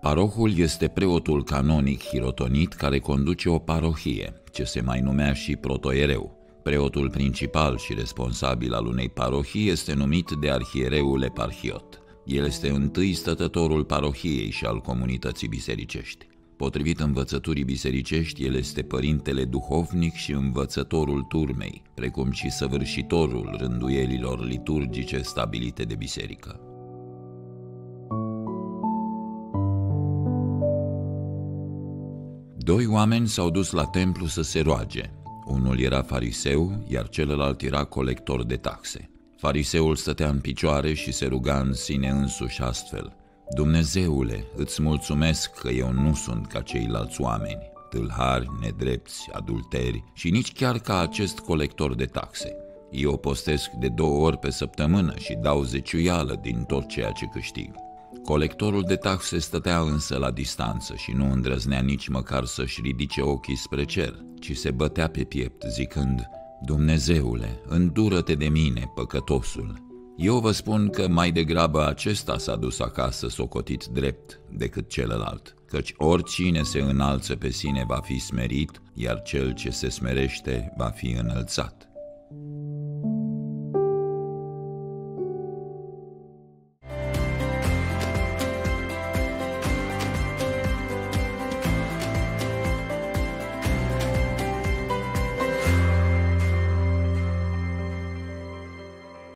Parohul este preotul canonic hirotonit care conduce o parohie, ce se mai numea și protoiereu. Preotul principal și responsabil al unei parohii este numit de arhiereul eparhiot. El este întâi stătătorul parohiei și al comunității bisericești. Potrivit învățăturii bisericești, el este părintele duhovnic și învățătorul turmei, precum și săvârșitorul rânduielilor liturgice stabilite de biserică. Doi oameni s-au dus la templu să se roage. Unul era fariseu, iar celălalt era colector de taxe. Fariseul stătea în picioare și se ruga în sine însuși astfel: Dumnezeule, îți mulțumesc că eu nu sunt ca ceilalți oameni, tâlhari, nedrepți, adulteri și nici chiar ca acest colector de taxe. Eu postesc de 2 ori pe săptămână și dau zeciuială din tot ceea ce câștig. Colectorul de taxe stătea însă la distanță și nu îndrăznea nici măcar să-și ridice ochii spre cer, ci se bătea pe piept zicând: Dumnezeule, îndură-te de mine, păcătosul. Eu vă spun că mai degrabă acesta s-a dus acasă socotit drept decât celălalt, căci oricine se înalță pe sine va fi smerit, iar cel ce se smerește va fi înălțat.